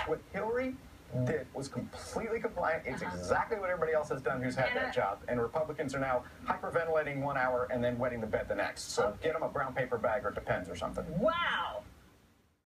What Hillary did was completely compliant. It's exactly what everybody else has done who's had that job. And Republicans are now hyperventilating 1 hour and then wetting the bed the next. So get them a brown paper bag or Depends or something. Wow.